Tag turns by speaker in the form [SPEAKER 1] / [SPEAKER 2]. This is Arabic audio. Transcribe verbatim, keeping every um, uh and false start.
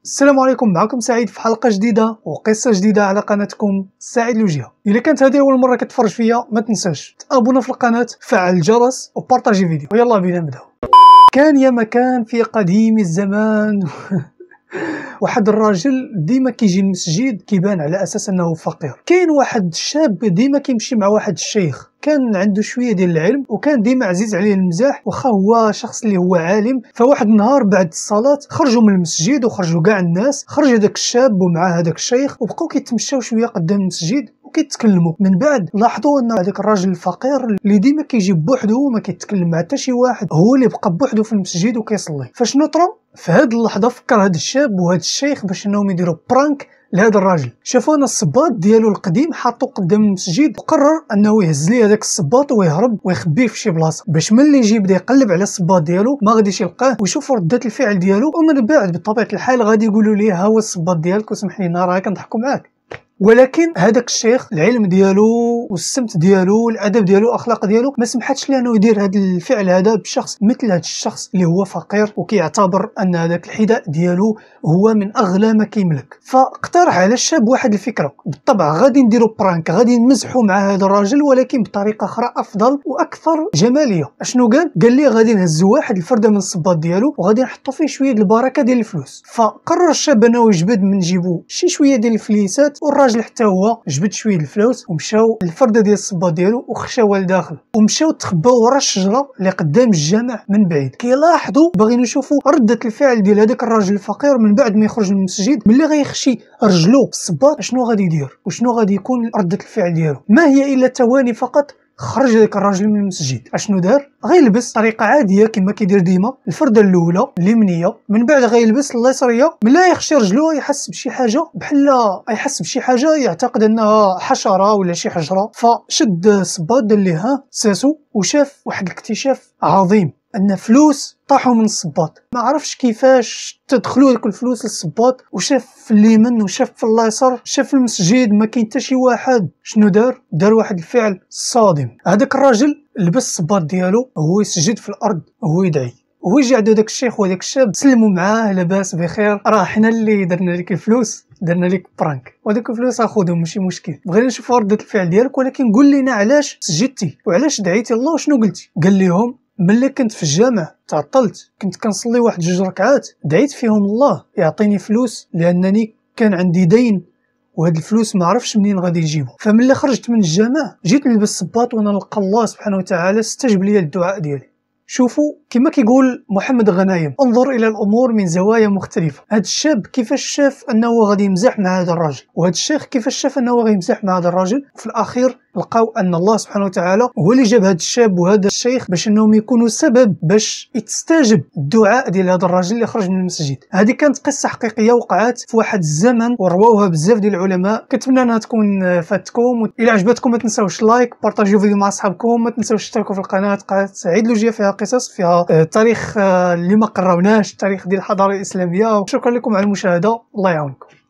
[SPEAKER 1] السلام عليكم، معكم سعيد في حلقة جديدة وقصة جديدة على قناتكم سعيد الوجيه. إذا كانت هذه أول مرة كتفرج فيا ما تنساش تابونا في القناة، فعل الجرس وبارطاجي فيديو، ويلا بينا نبداو. كان يا مكان في قديم الزمان واحد الراجل ديما كيجي المسجد كيبان على اساس انه فقير. كاين واحد الشاب ديما كيمشي مع واحد الشيخ كان عنده شويه ديال العلم وكان ديما عزيز عليه المزاح، واخا هو شخص اللي هو عالم. فواحد النهار بعد الصلاه خرجوا من المسجد وخرجوا كاع الناس، خرج هذاك الشاب ومعاه هذاك الشيخ وبقاو كيتمشاو شويه قدام المسجد كيتكلموا. من بعد لاحظوا ان هذاك الراجل الفقير اللي ديما كيجي بوحده وما كيتكلم مع حتى شي واحد هو اللي بقى بوحده في المسجد وكيصلي. فشنو طرا في هذه اللحظه فكر هذا الشاب وهذا الشيخ باش انهم يديروا برانك لهذا الراجل. شافوا ان الصباط ديالو القديم حاطو قدام المسجد وقرر انه يهز ليه هذاك الصباط ويهرب ويخبيه في شي بلاصه باش ملي يجي يبدا يقلب على الصباط ديالو ما غاديش يلقاه ويشوفوا رده الفعل ديالو. ومن بعد بطبيعه الحال غادي يقولوا ليه ها هو الصباط ديالك وسمح لينا راه كنضحكوا معاك. ولكن هذاك الشيخ العلم ديالو والسمت ديالو والادب ديالو والاخلاق ديالو ما سمحتش ليه انه يدير هذا الفعل هذا بشخص مثل هذا الشخص اللي هو فقير وكيعتبر ان هذاك الحذاء ديالو هو من اغلى ما كيملك. فاقترح على الشاب واحد الفكره، بالطبع غادي نديروا برانك، غادي نمزحوا مع هذا الراجل ولكن بطريقه اخرى افضل واكثر جماليه. اشنو قال؟ قال لي غادي نهزوا واحد الفرده من الصباط ديالو وغادي نحطوا فيه شويه البركه ديال الفلوس. فقرر الشاب انه يجبد من جيبو شي شويه ديال الفليسات، والراجل حتى هو جبد شويه الفلوس ومشاو الفرده ديال الصباط ديالو وخشاوها لداخل ومشاو تخباو ورا الشجره اللي قدام الجامع من بعيد. كيلاحظوا باغيين يشوفوا رده الفعل ديال هذاك الراجل الفقير من بعد ما يخرج من المسجد، ملي غيخشي رجلو في الصباط شنو غادي يدير وشنو غادي يكون رده الفعل ديالو. ما هي الا ثواني فقط خرج هذاك الراجل من المسجد. اشنو دار؟ غيلبس طريقه عاديه كما كيدير ديما، الفرده الاولى اليمنيه، من بعد غيلبس اليسريه. ملي يخشي رجلو يحس بشي حاجه بحال يحس بشي حاجه يعتقد انها حشره ولا شي حجره، فشد الصباط دار ليه ها ساسو وشاف واحد الاكتشاف عظيم، ان فلوس طاحوا من الصباط. ما عرفش كيفاش تدخلوا ديك الفلوس للصباط، وشاف في اليمين وشاف في اليسار، شاف في المسجد ما كاين حتى شي واحد. شنو دار؟ دار واحد الفعل صادم. هذاك الراجل لبس الصباط ديالو وهو يسجد في الارض وهو يدعي، وهو يجي عند داك الشيخ وداك الشاب سلموا معاه لاباس بخير، راه حنا اللي درنا لك الفلوس، درنا لك برانك وداك الفلوس اخذهم ماشي مشكل، بغينا نشوفوا رده الفعل ديالك ولكن قول لنا علاش سجدتي وعلاش دعيتي الله وشنو قلتي. قال لهم ملي كنت في الجامع تعطلت، كنت كنصلي واحد جوج ركعات دعيت فيهم الله يعطيني فلوس لانني كان عندي دين وهاد الفلوس ما عرفش منين غادي نجيبو. فملي خرجت من الجامع جيت نلبس الصباط وانا نلقى الله سبحانه وتعالى استجب لي الدعاء ديالي. شوفوا كما كيقول محمد غنايم، انظر الى الامور من زوايا مختلفه. هذا الشاب كيفاش شاف انه غادي يمزح مع هذا الراجل، وهذا الشيخ كيفاش شاف انه غادي يمزح مع هذا الراجل، وفي الاخير لقاو ان الله سبحانه وتعالى هو اللي جاب هذا الشاب وهذا الشيخ باش انهم يكونوا سبب باش يتستجب الدعاء ديال هذا الراجل اللي خرج من المسجد. هذه كانت قصه حقيقيه وقعت في واحد الزمن ورواوها بزاف ديال العلماء. كنتمنى انها تكون فاتكم. الى عجبتكم ما تنساوش لايك، بارطاجيو فيديو مع اصحابكم، ما تنساوش تشتركوا في القناه. قناه سعيد الوجيه فيها قصص، فيها تاريخ اللي ما قراوناش، التاريخ ديال الحضاره الاسلاميه. شكرا لكم على المشاهده، الله يعاونكم.